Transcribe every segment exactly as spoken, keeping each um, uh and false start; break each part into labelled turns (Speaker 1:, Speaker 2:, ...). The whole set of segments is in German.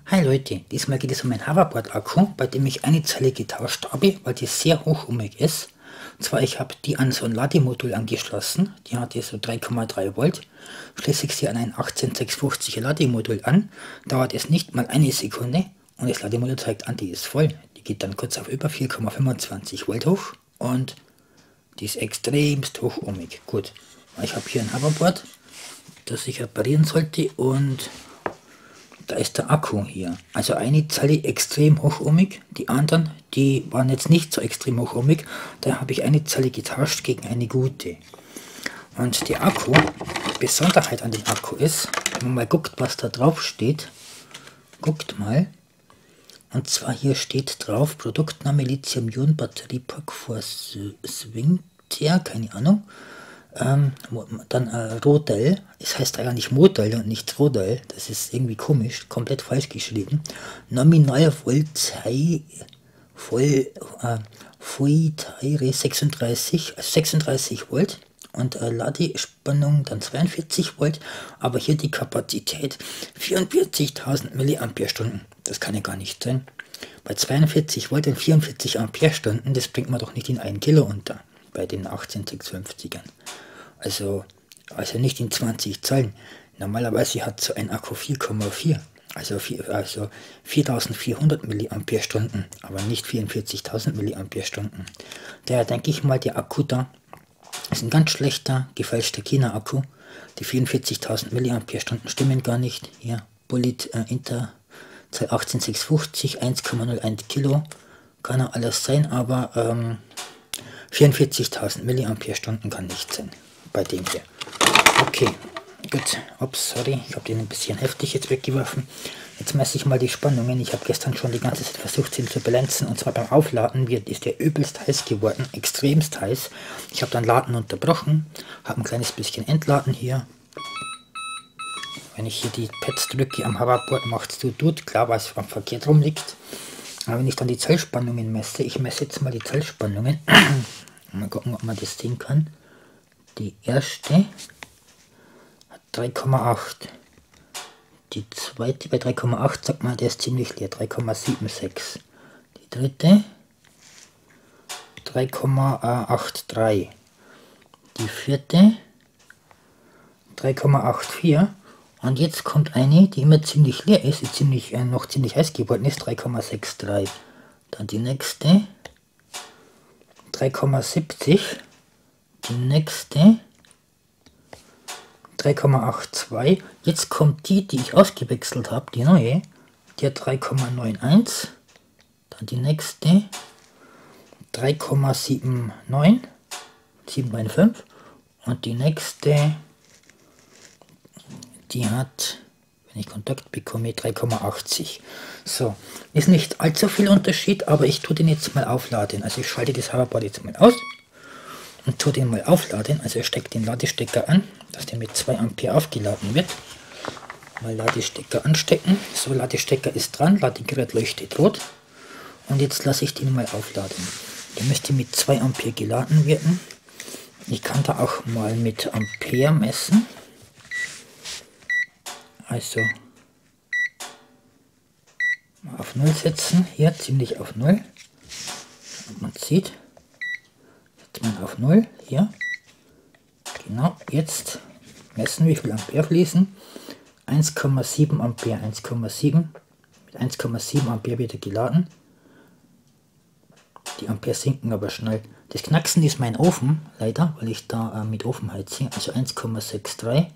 Speaker 1: Hi Leute, diesmal geht es um mein Hoverboard-Akku, bei dem ich eine Zelle getauscht habe, weil die sehr hochohmig ist. Und zwar, ich habe die an so ein Lademodul angeschlossen, die hat hier so drei Komma drei Volt. Schließe ich sie an ein eintausendsechshundertfünfziger Lademodul an, dauert es nicht mal eine Sekunde und das Lademodul zeigt an, die ist voll. Die geht dann kurz auf über vier Komma fünfundzwanzig Volt hoch und die ist extremst hochohmig. Gut, ich habe hier ein Hoverboard, das ich reparieren sollte, und da ist der Akku hier. Also eine Zelle extrem hochohmig, die anderen, die waren jetzt nicht so extrem hochohmig. Da habe ich eine Zelle getauscht gegen eine gute. Und der Akku, die Besonderheit an dem Akku ist, wenn man mal guckt, was da drauf steht, guckt mal. Und zwar hier steht drauf, Produktname Lithium-Ionen-Batteriepack for Swingter, keine Ahnung. Ähm, dann äh, Rodel, es heißt eigentlich Modell und nicht Rodel, das ist irgendwie komisch, komplett falsch geschrieben. Nominal Voltei, voll, äh, Voltaire sechsunddreißig, also sechsunddreißig Volt und äh, Ladespannung dann zweiundvierzig Volt, aber hier die Kapazität vierundvierzigtausend Milliampere-Stunden, das kann ja gar nicht sein. Bei zweiundvierzig Volt und vierundvierzig Ampere-Stunden, das bringt man doch nicht in ein Kilo unter, bei den achtzehnhundertsechsundfünfzigern. Also, also nicht in zwanzig Zellen. Normalerweise hat so ein Akku vier Komma vier, also, also viertausendvierhundert Milliampere-Stunden, aber nicht vierundvierzigtausend Milliampere-Stunden. Daher denke ich mal, der Akku da ist ein ganz schlechter, gefälschter China-Akku. Die vierundvierzigtausend Milliampere-Stunden stimmen gar nicht. Hier, Bullet äh, Inter achtzehntausendsechshundertfünfzig, eins Komma null eins Kilo, kann ja alles sein, aber ähm, vierundvierzigtausend Milliampere-Stunden kann nicht sein. Bei dem hier. Okay, gut. Ups, sorry, ich habe den ein bisschen heftig jetzt weggeworfen. Jetzt messe ich mal die Spannungen. Ich habe gestern schon die ganze Zeit versucht, sie zu balancen. Und zwar beim Aufladen wird, ist der übelst heiß geworden, extremst heiß. Ich habe dann Laden unterbrochen, habe ein kleines bisschen entladen hier. Wenn ich hier die Pads drücke am Hoverboard, macht es so tut, klar, weil es am Verkehr drum liegt. Aber wenn ich dann die Zellspannungen messe, ich messe jetzt mal die Zellspannungen. Mal gucken, ob man das sehen kann. Die erste hat drei Komma acht. Die zweite bei drei Komma acht sagt man, der ist ziemlich leer, drei Komma sechsundsiebzig. Die dritte drei Komma dreiundachtzig. Die vierte drei Komma vierundachtzig. Und jetzt kommt eine, die immer ziemlich leer ist, die ziemlich, äh, noch ziemlich heiß geworden ist, drei Komma dreiundsechzig. Dann die nächste drei Komma siebzig. Die nächste drei Komma zweiundachtzig. Jetzt kommt die, die ich ausgewechselt habe, die neue, die hat drei Komma einundneunzig. Dann die nächste drei Komma neunundsiebzig, siebenundfünfzig. Und die nächste, die hat, wenn ich Kontakt bekomme, drei Komma achtzig. So, ist nicht allzu viel Unterschied, aber ich tue den jetzt mal aufladen. Also ich schalte das Hoverboard jetzt mal aus und tue den mal aufladen. Also ich stecke den Ladestecker an, dass der mit zwei Ampere aufgeladen wird. Mal Ladestecker anstecken. So, Ladestecker ist dran, Ladegerät leuchtet rot. Und jetzt lasse ich den mal aufladen. Der müsste mit zwei Ampere geladen werden. Ich kann da auch mal mit Ampere messen. Also mal auf null setzen. Hier ziemlich auf null. Und man sieht, jetzt mal auf null. Hier. Genau, jetzt messen, wie viel Ampere fließen. eins Komma sieben Ampere, eins Komma sieben. Mit eins Komma sieben Ampere wird er geladen. Die Ampere sinken aber schnell. Das Knacksen ist mein Ofen, leider, weil ich da äh, mit Ofen heize. Also eins Komma dreiundsechzig.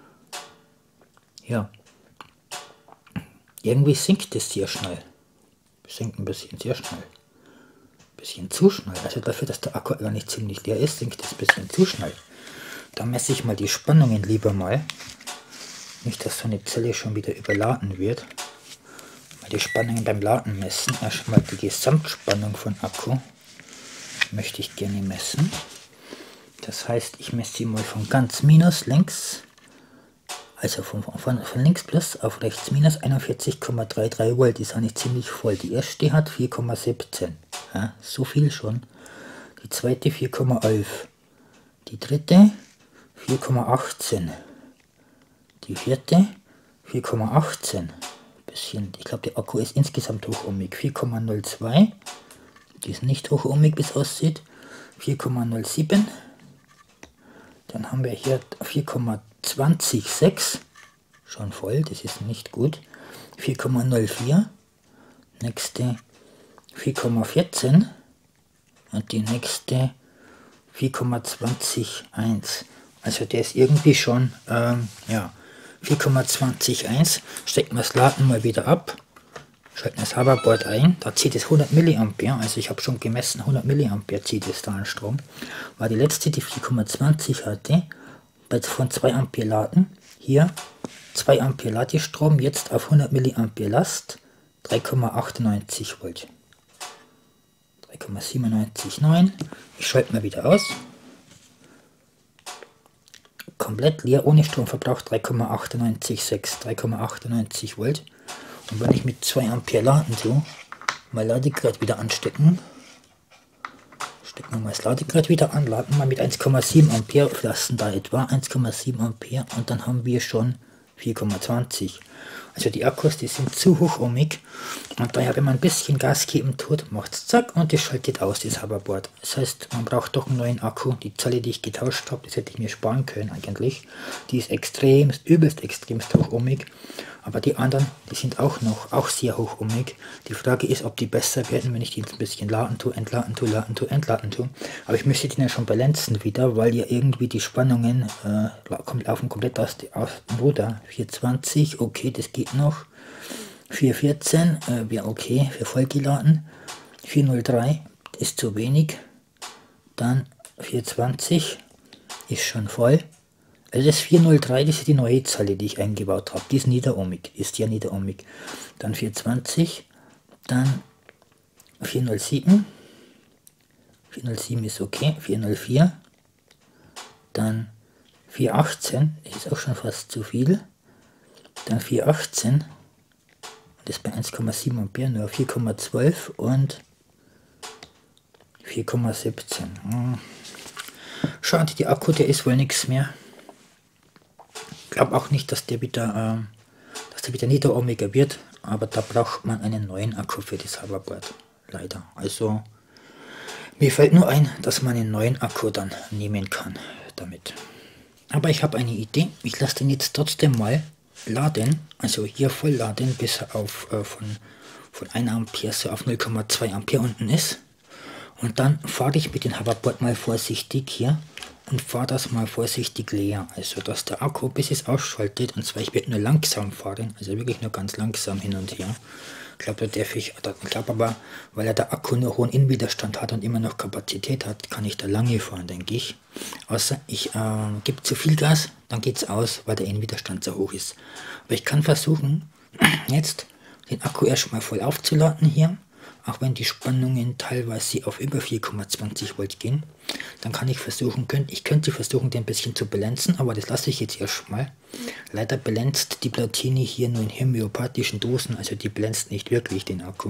Speaker 1: Ja. Irgendwie sinkt es sehr schnell. Sinkt ein bisschen sehr schnell. Ein bisschen zu schnell. Also dafür, dass der Akku gar nicht ziemlich leer ist, sinkt es ein bisschen zu schnell. Da messe ich mal die Spannungen lieber mal. Nicht, dass so eine Zelle schon wieder überladen wird. Mal die Spannungen beim Laden messen. Erstmal die Gesamtspannung von Akku möchte ich gerne messen. Das heißt, ich messe sie mal von ganz minus links, also von, von, von links plus auf rechts minus einundvierzig Komma dreiunddreißig Volt. Die ist eigentlich ziemlich voll. Die erste hat vier Komma siebzehn. Ja, so viel schon. Die zweite vier Komma elf. Die dritte vier Komma achtzehn. Die vierte vier Komma achtzehn. bisschen, ich glaube der Akku ist insgesamt hochohmig. vier Komma null zwei, die ist nicht hochohmig, wie es aussieht. vier Komma null sieben, dann haben wir hier vier Komma sechzig, schon voll, das ist nicht gut. vier Komma null vier, nächste vier Komma vierzehn und die nächste vier Komma einundzwanzig. Also der ist irgendwie schon, ähm, ja, vier Komma einundzwanzig. Stecken wir das Laden mal wieder ab, schalten das Hoverboard ein, da zieht es hundert Milliampere, also ich habe schon gemessen, hundert Milliampere zieht es da an Strom. War die letzte, die vier Komma zwanzig hatte, bei von zwei Ampere Laden, hier zwei Ampere Ladestrom, jetzt auf hundert Milliampere Last, drei Komma achtundneunzig Volt. drei Komma siebenundneunzig neun. Ich schalte mal wieder aus. Komplett leer, ohne Stromverbrauch, drei Komma achtundneunzig sechs, drei Komma achtundneunzig Volt. Und wenn ich mit zwei Ampere laden tue, mal Ladegerät wieder anstecken, stecken wir mal das Ladegerät wieder an, laden wir mit eins Komma sieben Ampere, lassen da etwa eins Komma sieben Ampere und dann haben wir schon vier Komma zwanzig. Also die Akkus, die sind zu hochohmig und daher, wenn man ein bisschen Gas geben tut, macht es zack und es schaltet aus, das Hoverboard. Das heißt, man braucht doch einen neuen Akku. Die Zelle, die ich getauscht habe, das hätte ich mir sparen können eigentlich. Die ist extremst, übelst extremst hochohmig. Aber die anderen, die sind auch noch, auch sehr hochohmig. Die Frage ist, ob die besser werden, wenn ich die jetzt ein bisschen laden tue, entladen tue, laden tue, entladen tue. Aber ich müsste die ja schon balancen wieder, weil ja irgendwie die Spannungen äh, laufen komplett aus, aus dem Ruder. vier zwanzig, okay, das geht noch. vier vierzehn äh, wäre okay für vollgeladen. vier null drei ist zu wenig. Dann vier zwanzig ist schon voll. Also das vier null drei, das ist die neue Zelle, die ich eingebaut habe. Die ist niederohmig, ist ja niederohmig. Dann vier zwanzig, dann vier null sieben. vier null sieben ist okay, vier null vier. Dann vier achtzehn, das ist auch schon fast zu viel. Dann vier achtzehn, das ist bei eins Komma sieben Ampere, nur vier Komma zwölf und vier Komma siebzehn. Hm. Schade, der Akku, der ist wohl nichts mehr. Ich glaube auch nicht, dass der wieder, äh, dass der wieder niederohmiger wird, aber da braucht man einen neuen Akku für das Hoverboard, leider. Also mir fällt nur ein, dass man einen neuen Akku dann nehmen kann damit. Aber ich habe eine Idee, ich lasse den jetzt trotzdem mal laden, also hier voll laden, bis er auf, äh, von, von ein Ampere so auf null Komma zwei Ampere unten ist. Und dann fahre ich mit dem Hoverboard mal vorsichtig hier und fahre das mal vorsichtig leer, also dass der Akku bis es ausschaltet, und zwar ich werde nur langsam fahren, also wirklich nur ganz langsam hin und her. Ich glaube, da darf ich, ich glaube aber, weil er der Akku nur hohen Innenwiderstand hat und immer noch Kapazität hat, kann ich da lange fahren, denke ich. Außer ich äh, gebe zu viel Gas, dann geht es aus, weil der Innenwiderstand so hoch ist. Aber ich kann versuchen, jetzt den Akku erstmal voll aufzuladen hier. Auch wenn die Spannungen teilweise auf über vier Komma zwanzig Volt gehen, dann kann ich versuchen, könnt, ich könnte versuchen, den ein bisschen zu balancen, aber das lasse ich jetzt erstmal. Leider balanced die Platine hier nur in homöopathischen Dosen, also die balanced nicht wirklich den Akku.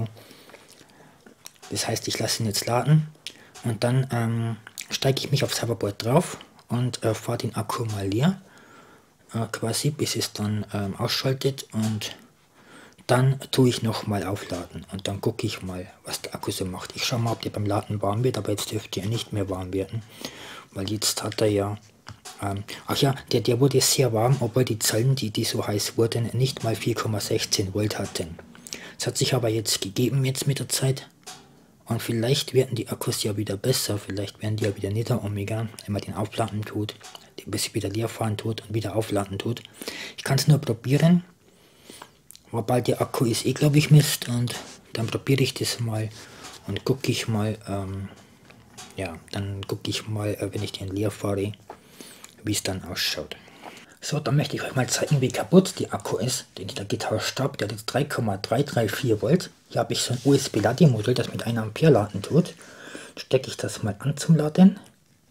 Speaker 1: Das heißt, ich lasse ihn jetzt laden und dann ähm, steige ich mich aufs Hoverboard drauf und äh, fahre den Akku mal leer, äh, quasi bis es dann ähm, ausschaltet, und dann tue ich nochmal aufladen und dann gucke ich mal, was der Akku so macht. Ich schaue mal, ob der beim Laden warm wird, aber jetzt dürfte er nicht mehr warm werden, weil jetzt hat er ja, ähm, ach ja, der, der wurde sehr warm, obwohl die Zellen, die, die so heiß wurden, nicht mal vier Komma sechzehn Volt hatten. Das hat sich aber jetzt gegeben jetzt mit der Zeit, und vielleicht werden die Akkus ja wieder besser, vielleicht werden die ja wieder niederohmiger, wenn man den aufladen tut, bis sie wieder leer fahren tut und wieder aufladen tut. Ich kann es nur probieren. Aber bald der Akku ist eh, glaube ich, Mist, und dann probiere ich das mal und gucke ich mal, ähm, ja, dann gucke ich mal, äh, wenn ich den leer fahre, wie es dann ausschaut. So, dann möchte ich euch mal zeigen, wie kaputt der Akku ist, den ich da getauscht habe. Der hat jetzt drei Komma drei drei vier Volt. Hier habe ich so ein U S B-Lademodul, das mit einem Ampere laden tut. Stecke ich das mal an zum Laden.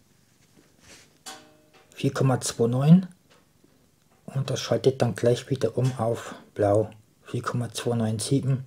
Speaker 1: vier Komma neunundzwanzig, und das schaltet dann gleich wieder um auf blau. vier Komma zweihundertsiebenundneunzig,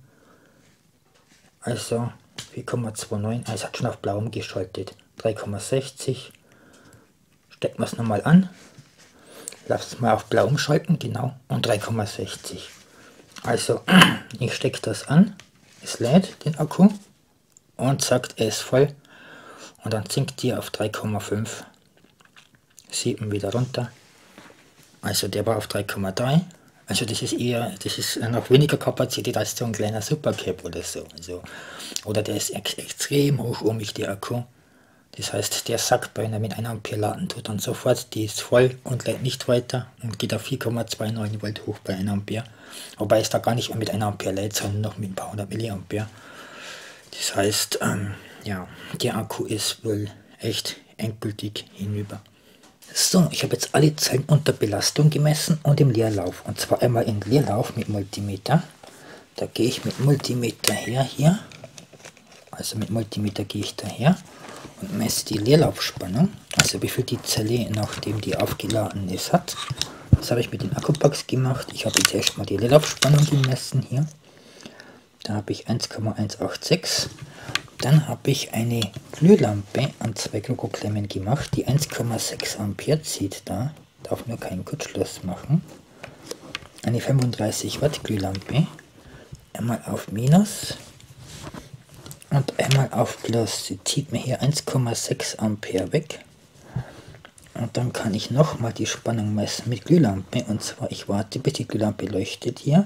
Speaker 1: also vier Komma neunundzwanzig, also es hat schon auf blau umgeschaltet. drei Komma sechzig, stecken wir es nochmal an, lass es mal auf blau umschalten, genau, und drei Komma sechzig. Also, ich stecke das an, es lädt den Akku und sagt, er ist voll. Und dann sinkt die auf drei Komma fünf, sieben wieder runter. Also der war auf drei Komma drei. Also das ist eher, das ist noch weniger Kapazität als so ein kleiner Supercap oder so. Also, oder der ist ex extrem hochohmig, der Akku. Das heißt, der sagt, wenn er mit einem Ampere laden tut, dann sofort, die ist voll und lädt nicht weiter und geht auf vier Komma neunundzwanzig Volt hoch bei einem Ampere. Wobei es da gar nicht mehr mit einem Ampere lädt, sondern noch mit ein paar hundert Milliampere. Das heißt, ähm, ja, der Akku ist wohl echt endgültig hinüber. So, ich habe jetzt alle Zellen unter Belastung gemessen und im Leerlauf. Und zwar einmal im Leerlauf mit Multimeter. Da gehe ich mit Multimeter her hier. Also mit Multimeter gehe ich daher und messe die Leerlaufspannung. Also wie viel die Zelle, nachdem die aufgeladen ist, hat. Das habe ich mit den Akkupacks gemacht. Ich habe jetzt erstmal die Leerlaufspannung gemessen hier. Da habe ich eins Komma hundertsechsundachtzig. Dann habe ich eine Glühlampe an zwei Krokoklemmen gemacht, die eins Komma sechs Ampere zieht da. Darf nur keinen Kurzschluss machen. Eine fünfunddreißig Watt Glühlampe. Einmal auf Minus und einmal auf Plus. Sie zieht mir hier eins Komma sechs Ampere weg. Und dann kann ich nochmal die Spannung messen mit Glühlampe. Und zwar, ich warte, bis die Glühlampe leuchtet hier.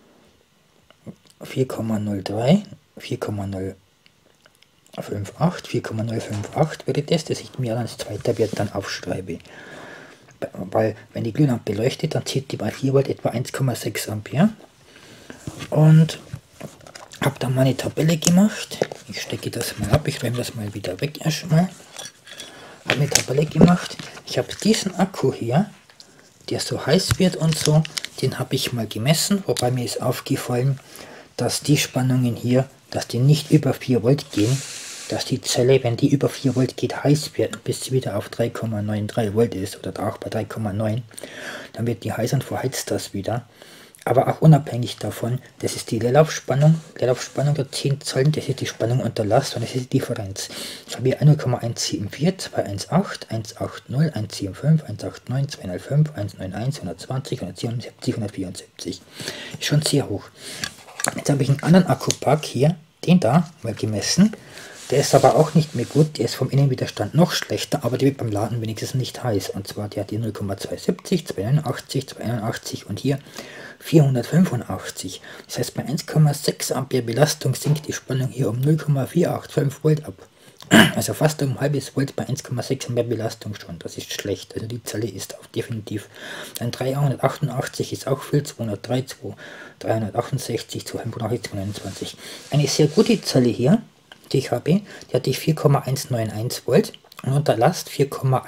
Speaker 1: vier Komma null drei, vier Komma null fünfundachtzig, vier Komma null fünfundachtzig wäre das, das ich mir als zweiter Wert dann aufschreibe. Weil, wenn die Glühlampe leuchtet, dann zieht die bei vier Volt etwa eins Komma sechs Ampere. Und habe dann meine Tabelle gemacht. Ich stecke das mal ab, ich räume das mal wieder weg erstmal. Habe eine Tabelle gemacht. Ich habe diesen Akku hier, der so heiß wird und so, den habe ich mal gemessen, wobei mir ist aufgefallen, dass die Spannungen hier, dass die nicht über vier Volt gehen, dass die Zelle, wenn die über vier Volt geht, heiß wird, bis sie wieder auf drei Komma dreiundneunzig Volt ist oder auch bei drei Komma neun, dann wird die heiß und verheizt das wieder. Aber auch unabhängig davon, das ist die Leerlaufspannung, Leerlaufspannung der zehn Zellen, das ist die Spannung unter Last und das ist die Differenz. Ich habe hier null Komma eins sieben vier, zwei eins acht, eins acht null, eins sieben fünf, eins acht neun, zwei null fünf, eins neun eins, hundertzwanzig, hundertsiebenundsiebzig, hundertvierundsiebzig. Ist schon sehr hoch. Jetzt habe ich einen anderen Akkupack hier, den da, mal gemessen. Der ist aber auch nicht mehr gut, der ist vom Innenwiderstand noch schlechter, aber der wird beim Laden wenigstens nicht heiß. Und zwar, der hat hier null Komma zweihundertsiebzig, zweihundertneunundachtzig, zweihundertachtzig und hier vierhundertfünfundachtzig. Das heißt, bei eins Komma sechs Ampere Belastung sinkt die Spannung hier um null Komma vierhundertfünfundachtzig Volt ab. Also fast um ein halbes Volt bei eins Komma sechs Ampere Belastung schon. Das ist schlecht. Also die Zelle ist auch definitiv. Dann dreihundertachtundachtzig ist auch viel. zweihundertdrei, dreihundertachtundsechzig, zweihundertfünfundachtzig, zweihundertneunundzwanzig. Eine sehr gute Zelle hier, die ich habe, die hatte ich vier Komma hunderteinundneunzig Volt und unter Last vier Komma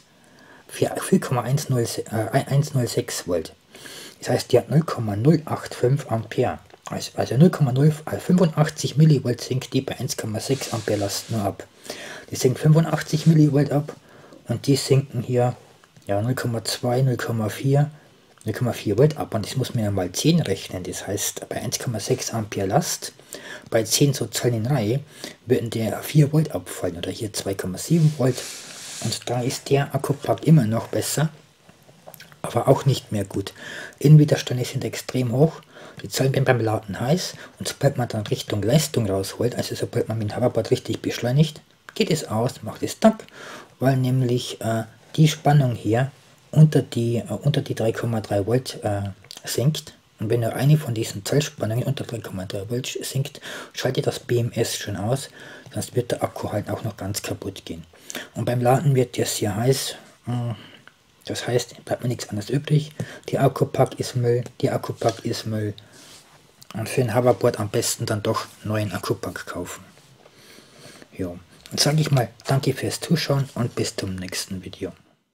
Speaker 1: hundertsechs Volt. Das heißt, die hat null Komma null fünfundachtzig Ampere. Also, also null Komma null fünfundachtzig Millivolt sinkt die bei eins Komma sechs Ampere Last nur ab. Die sinkt fünfundachtzig Millivolt ab und die sinken hier ja, null Komma zwei, null Komma vier, null Komma vier Volt ab. Und das muss man ja mal zehn rechnen. Das heißt, bei eins Komma sechs Ampere Last, bei zehn so Zellen in Reihe, würden der vier Volt abfallen oder hier zwei Komma sieben Volt. Und da ist der Akkupack immer noch besser, aber auch nicht mehr gut. Innenwiderstände sind extrem hoch, die Zellen werden beim Laden heiß und sobald man dann Richtung Leistung rausholt, also sobald man mit dem Hoverboard richtig beschleunigt, geht es aus, macht es tack, weil nämlich äh, die Spannung hier unter die, äh, unter die drei Komma drei Volt äh, sinkt. Und wenn nur eine von diesen Zellspannungen unter drei Komma drei Volt sinkt, schaltet das B M S schon aus, sonst wird der Akku halt auch noch ganz kaputt gehen. Und beim Laden wird der sehr heiß. Mh, Das heißt, bleibt mir nichts anderes übrig. Die Akkupack ist Müll, die Akkupack ist Müll. Und für ein Hoverboard am besten dann doch neuen Akkupack kaufen. Jo. Dann sage ich mal, danke fürs Zuschauen und bis zum nächsten Video.